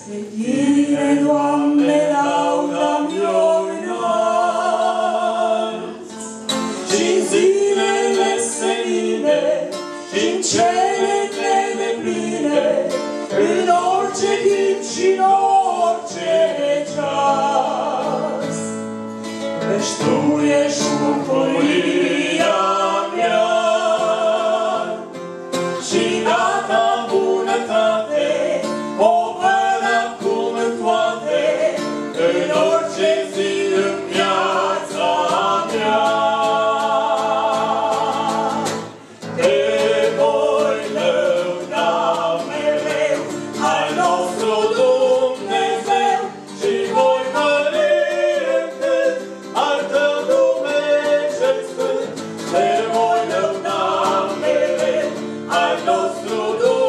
Spre Tine, Doamne, lauda-mi o înalt. Și-n zilele senine, și-n cele nedepline, în orice timp și în orice ceas. Căci Tu ești bucuria mea și data bunătate o văd acum în toate, în orice zi în viața mea. Te voi lăuda mereu, al nostru Dumnezeu, și voi mări încât al Tău nume cel sfânt. Te voi lăuda mereu, al nostru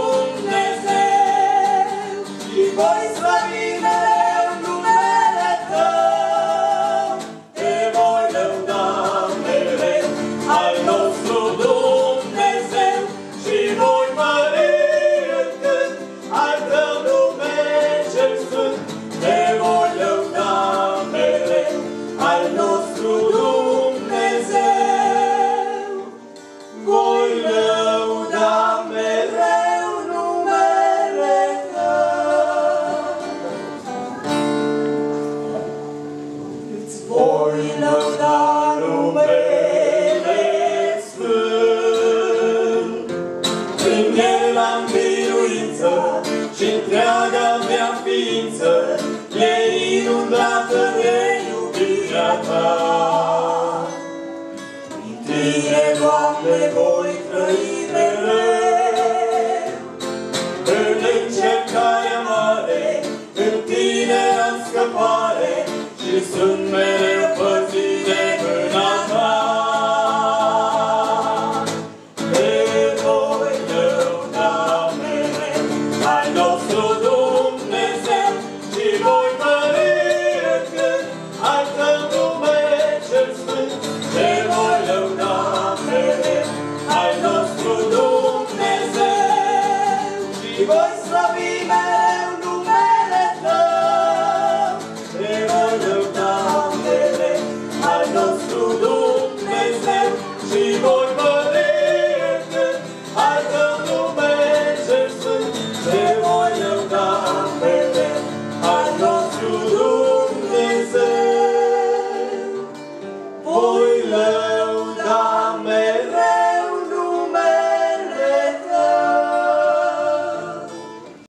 Dumnezeu, și voi slăvi mereu numele Tău. Te voi lăuda mereu, al nostru Dumnezeu, și voi mări încât al Tău nume cel sfânt. Te voi lăuda mereu, al nostru Dumnezeu. Voi lăuda mereu numele Tău. Îți voi lăuda numele sfânt. În El am biruință și întreaga mea ființă e inundată de iubirea Ta. În Tine, Doamne, voi trăi mereu. În încercarea mare, în Tine am scăpare și sunt mereu păzit de mâna Ta. Te voi lăuda mereu, al nostru Dumnezeu, și voi mări încât al Tău nume cel sfânt. Te voi lăuda mereu, al nostru Dumnezeu, și voi slăvi mereu